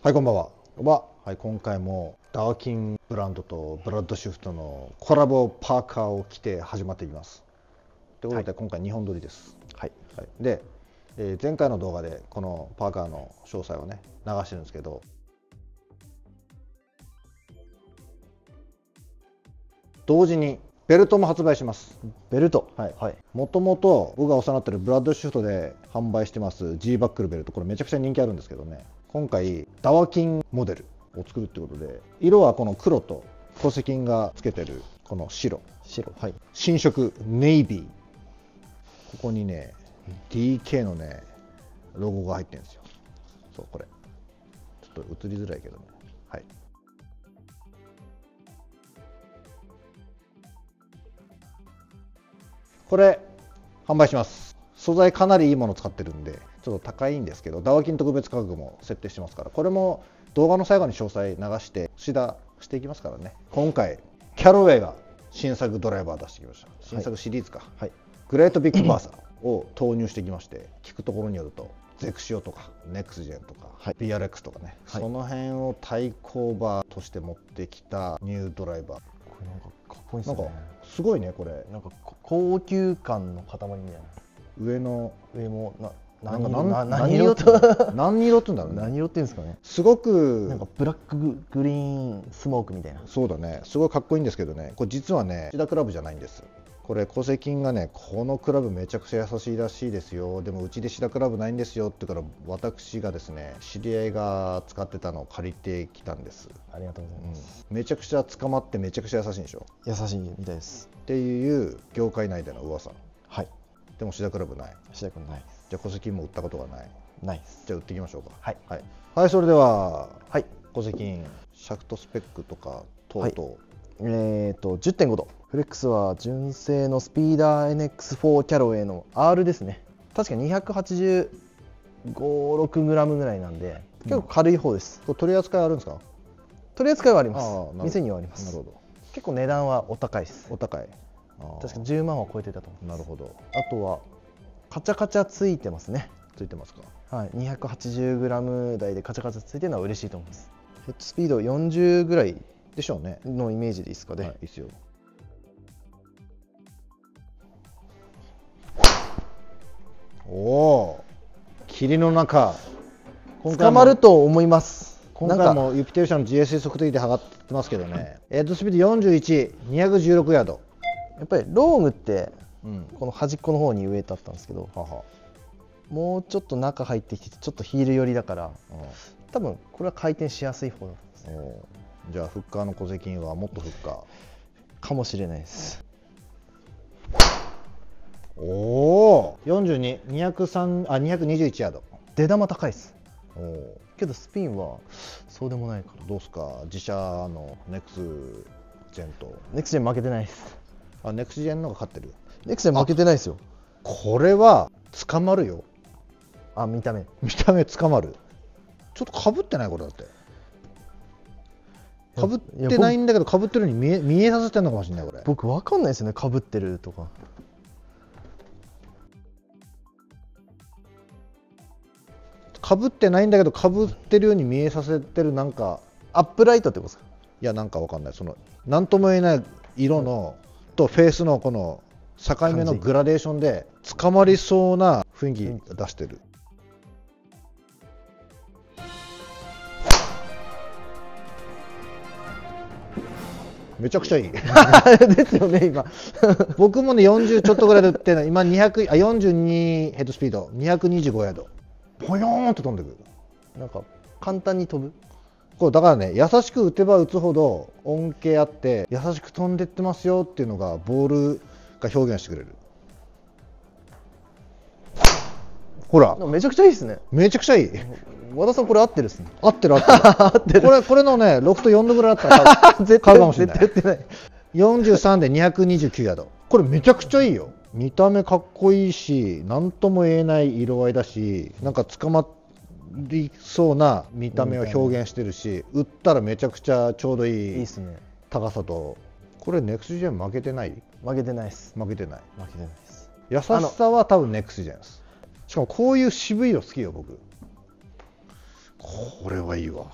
はい、こんばんは。はい、今回もダーキンブランドとブラッドシフトのコラボパーカーを着て始まっていきます。ということで、今回2本撮りです。はい。で、前回の動画でこのパーカーの詳細をね、流してるんですけど、同時にベルトも発売します。 ベルト。 もともと僕がお世話になってるブラッドシフトで販売してます G バックルベルト、これめちゃくちゃ人気あるんですけどね、今回ダワキンモデルを作るってことで、色はこの黒とコセキンがつけてるこの白、新色ネイビー、ここにね DK のねロゴが入ってるんですよ。そう、これちょっと映りづらいけどね。はい、これ販売します。素材かなりいいもの使ってるんでちょっと高いんですけど、ダワキン特別価格も設定してますから、これも動画の最後に詳細流してシダしていきますからね。今回キャロウェイが新作ドライバー出してきました。新作シリーズか、グレートビッグバーサーを投入してきまして、聞くところによるとゼクシオとかネクスジェンとか、BRX とかね、その辺を対抗馬として持ってきたニュードライバー。 これなんかかっこいいですね。 なんかすごいね、これなんか高級感の塊みたいな。 上も何色って言うんだろうね。 何色って言うんですかね。 すごくなんかブラックグリーンスモークみたいな。 そうだね、すごいかっこいいんですけどね、これ実はねシダクラブじゃないんです。これコセキンがね、このクラブめちゃくちゃ優しいらしいですよ、でもうちでシダクラブないんですよって言うから、私がですね知り合いが使ってたのを借りてきたんです。 ありがとうございます。 めちゃくちゃ捕まってめちゃくちゃ優しいんでしょ。 優しいみたいですっていう業界内での噂。 はい。 でもシダクラブない。 シダクラブないです。 じゃあコセキンも売ったことがない。 ないです。 じゃあ売っていきましょうか。 はい、 それではコセキンシャフトスペックとか等々、 10.5 度フレックスは純正のスピーダー NX4 キャロウェイの R ですね。確か285、6グラムぐらいなんで結構軽い方です。 取り扱いあるんですか？ 取り扱いはあります。店にはあります。 なるほど。 結構値段はお高いです。 お高い。 確か10万は超えてたと思います。 なるほど。 あとはカチャカチャついてますね。 ついてますか？ はい、280グラム台でカチャカチャついてるのは嬉しいと思います。ヘッドスピード40ぐらいでしょうねのイメージでいいですかね。 いいですよ。おお、霧の中捕まると思います。 今回もユピテル社の GSA 測定器で測ってますけどね、ヘッドスピード41、216ヤード。 やっぱりローグってこの端っこの方に植えてあったんですけど、もうちょっと中入ってきてちょっとヒール寄りだから、多分これは回転しやすい方だと思います。 じゃあフッカーのコセキンはもっとフッカーかもしれないです。 おお、42、221ヤード。 出玉高いです。けどスピンはそうでもないから。 どうすか、自社のネクスジェンと。 ネクスジェン負けてないです。 ネクスジェンのが勝ってる。 ネクスジェン負けてないですよ。 これは捕まるよ。 見た目捕まる。ちょっとかぶってない？これだってかぶってないんだけど、かぶってるように見えさせてるのかもしれない。これ僕わかんないですよね、かぶってるとか。 かぶってないんだけどかぶってるように見えさせてる、なんかアップライトってことですか？ いや、なんかわかんない。その何とも言えない色のとフェースのこの境目のグラデーションで捕まりそうな雰囲気出してる。めちゃくちゃいいですよね。今僕もね40ちょっとぐらいで売ってるの、今42ヘッドスピード225ヤード、ポヨーンと飛んでくる。 なんか簡単に飛ぶ。 これだからね、優しく打てば打つほど恩恵あって優しく飛んでってますよっていうのがボールが表現してくれる。ほらめちゃくちゃいいですね。 めちゃくちゃいい。 和田さんこれ合ってるっすね。 合ってるこれのねロフト4度ぐらいあったら買うかもしれない。 絶対ない。 43で229ヤード。これめちゃくちゃいいよ。見た目かっこいいし、何とも言えない色合いだし、なんか捕まりそうな見た目を表現してるし、打ったらめちゃくちゃちょうどいい高さと。これネクスジェン負けてない？ 負けてないです。 負けてないです。 優しさは多分ネクスジェンです。しかもこういう渋い色好きよ僕。 これはいいわ。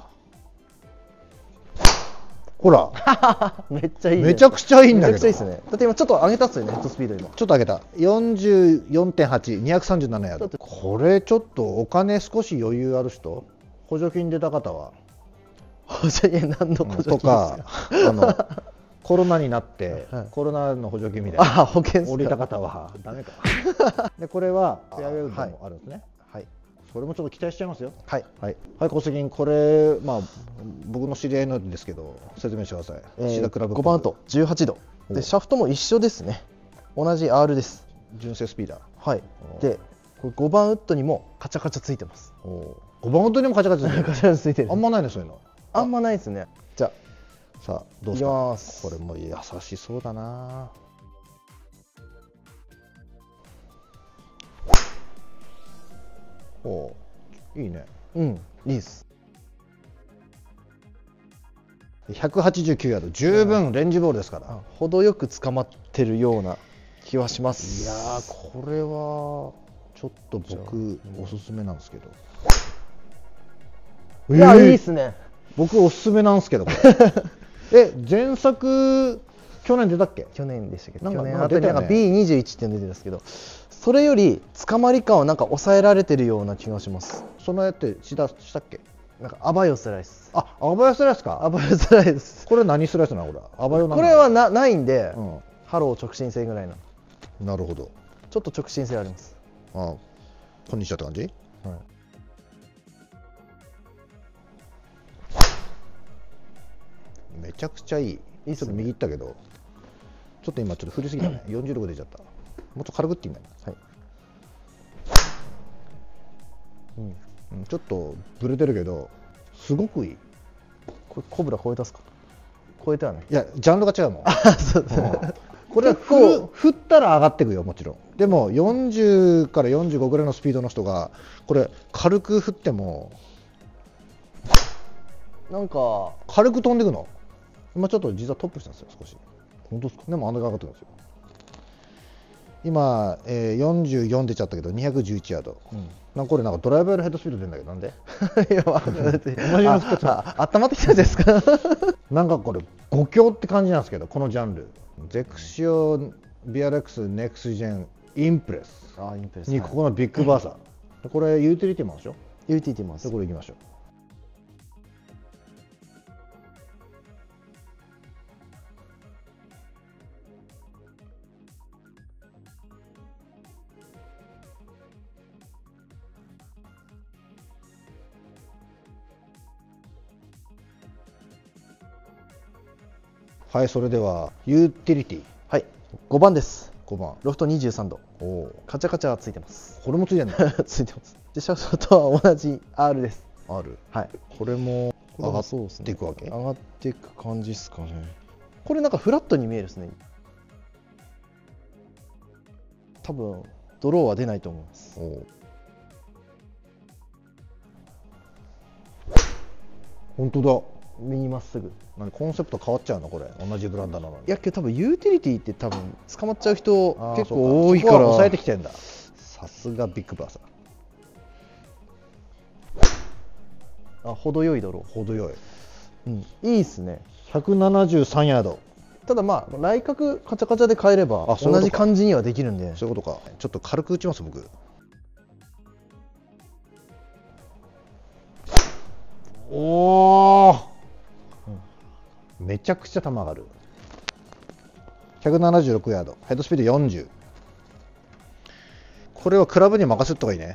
ほらめっちゃいい、ね、 めちゃくちゃいいんだけど。 めちゃくちゃいいですね。だって今ちょっと上げたっすよね、ヘッドスピード今。 ちょっと上げた。44.8、237ヤード。これちょっとお金少し余裕ある人、補助金出た方は。 補助金何の補助金ですか。とかコロナになって、 はい、 コロナの補助金みたいな。 保険降りた方はダメか。でこれはフェアウェイウッドもあるんですね。 はい。 それもちょっと期待しちゃいますよ。 はい。 はい。はい、小杉これ僕の知り合いなんですけど説明してください。シダクラブ 5番ウッド18度でシャフトも一緒ですね。同じ R です。 純正スピーダー。 はい。でこれ5番ウッドにもカチャカチャついてます。 5番ウッドにもカチャカチャついてる。 カチャカチャついてる。 あんまないねそういうの。 あんまないですね。じゃあさあどうします。これも優しそうだな。おいいね。 うん、いいです。 189ヤード、十分レンジボールですから。 程よく捕まってるような気はします。 いやー、これはちょっと僕おすすめなんですけど。 いや、いいですね。 僕おすすめなんですけど。これ前作去年出たっけ？ 去年でしたけど、 去年あたりなんか B21 って出てるんですけど、それより捕まり感はなんか抑えられてるような気がします。 そのやってしたっけ？ なんかアバヨスライス。 あ、アバヨスライスか。 アバヨスライス。 これ何スライスなのこれ？アバヨなんだ。 これはないんで、ハロー直進性ぐらいな。 なるほど。 ちょっと直進性あります。 あ、こんにちはって感じ？はい。めちゃくちゃいい。ちょっと右行ったけど、ちょっと今ちょっと振りすぎたね。46出ちゃった。もうちょっと軽くっていいんだね。はい。ちょっとブレてるけどすごくいい。 これコブラ超えたっすか？超えたよね。 いやジャンルが違うもん。 そうですね。 これは振ったら上がっていくよもちろん。でも40から45ぐらいのスピードの人がこれ軽く振ってもなんか軽く飛んでいくの。今ちょっと実はトップしたんですよ少し。本当ですか？でもあんだけ上がってるんですよ。今、44出ちゃったけど211ヤード、なんかこれなんかドライバーよりヘッドスピード出るんだけどなんでいや温まってきたんですかなんかこれ5強って感じなんですけどこのジャンルゼクシオ BRX ネクストジェンインプレスにここのビッグバーサー、これユーティリティもあるでしょ。 ユーティリティもある。 これいきましょう。はい、それではユーティリティ。 はい、5番です。 5番。 ロフト23度。カチャカチャついてます。 これもついてるの？ ついてます。で、シャフトとは同じ R です。 R。 はい。 これも上がっていくわけ？ 上がっていく感じですかね。これなんかフラットに見えるですね。多分ドローは出ないと思います。 本当だ。 右まっすぐ。 コンセプト変わっちゃうのこれ同じブランドなのに。 いやけど多分ユーティリティって多分捕まっちゃう人結構多いから抑えてきてんだ。さすがビッグバーサー。程よいドロー。 程よい。 いいっすね。 173ヤード。 ただまあ来角カチャカチャで変えれば同じ感じにはできるんで。 そういうことか。ちょっと軽く打ちます僕。おお。めちゃくちゃ球上がる。176ヤード、ヘッドスピード40。これはクラブに任せた方がいいね。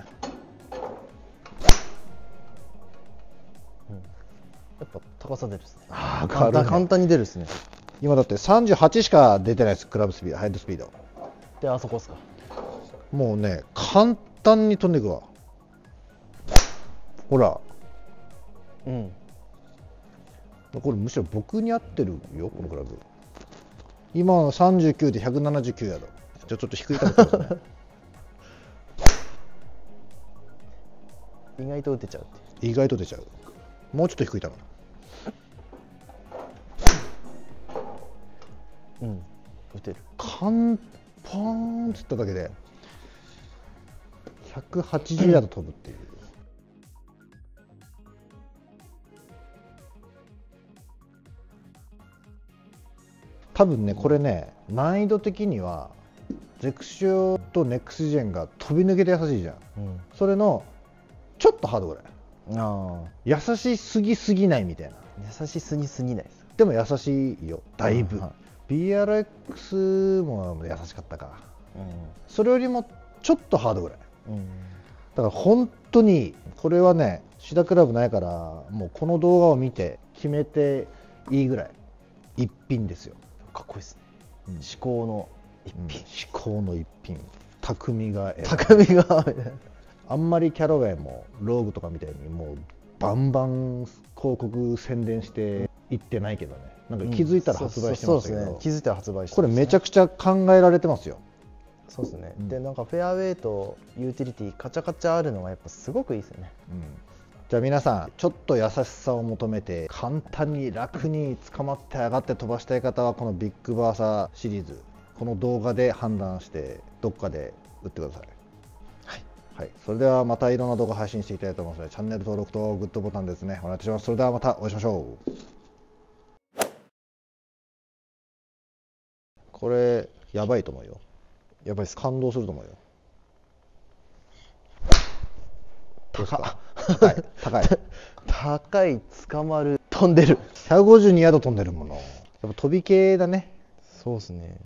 やっぱ高さ出るですね。 簡単に出るですね。今だって38しか出てないです、クラブスピード、ヘッドスピード。 で、あそこですか。 もうね、簡単に飛んでいくわ。ほら。これむしろ僕に合ってるよこのクラブ。今は39で179ヤード。じゃあちょっと低いかもしれないですね。 意外と打てちゃうって。 意外と出ちゃう。もうちょっと低い球。 打てる。 カンパーンっていっただけで180ヤード飛ぶっていう。 多分ねこれね難易度的にはゼクシオとネックスジェンが飛び抜けて優しいじゃん、それのちょっとハードぐらい。優しすぎすぎないみたいな。 優しすぎすぎないです。 でも優しいよだいぶ、BRX も優しかったか、それよりもちょっとハードぐらい、だから本当にこれはねシダクラブないからもうこの動画を見て決めていいぐらい一品ですよ。 かっこいいですね、至高の一品、 至高の一品、匠があんまりキャロウェイもローグとかみたいにもうバンバン広告宣伝していってないけどね、なんか気づいたら発売してましたけど、 気づいたら発売して、 これめちゃくちゃ考えられてますよ。 そうですね、でなんかフェアウェイとユーティリティカチャカチャあるのがやっぱすごくいいですよね、 じゃあ皆さんちょっと優しさを求めて簡単に楽に捕まって上がって飛ばしたい方はこのビッグバーサーシリーズこの動画で判断してどっかで打ってください。はい、それではまたいろんな動画配信していきたいと思いますのでチャンネル登録とグッドボタンですねお願いします。それではまたお会いしましょう。これやばいと思うよ。やばいです。感動すると思うよ。 高い、捕まる、飛んでる。 152ヤード飛んでるもの。やっぱ飛び系だね。 そうですね。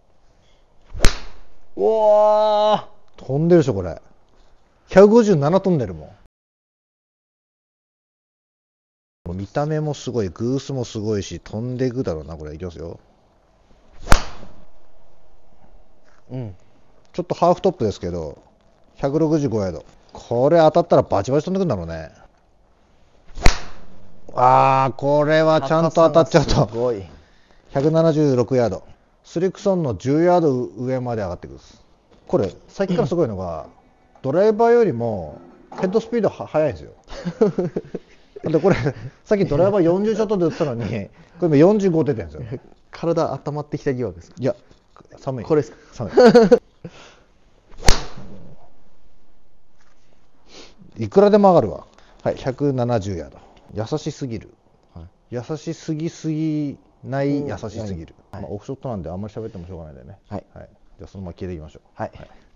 うわー飛んでるでしょこれ。157飛んでるもん。見た目もすごい、グースもすごいし、飛んでいくだろうなこれ。いきますよ。ちょっとハーフトップですけど165ヤード。これ当たったらバチバチ飛んでくるんだろうね。これはちゃんと当たっちゃうと176ヤード。スリクソンの10ヤード上まで上がってくる。これさっきからすごいのがドライバーよりもヘッドスピード速いんですよ。でこれさっきドライバー40ちょっとで打ってたのにこれ今45出てるんですよ。 体温まってきた疑惑ですか。 いや寒い。 これですか。 寒い。いくらでも上がるわ。はい、170ヤード。優しすぎる。優しすぎすぎない優しすぎる。オフショットなんであんまり喋ってもしょうがないんでね。じゃあそのまま消えていきましょう。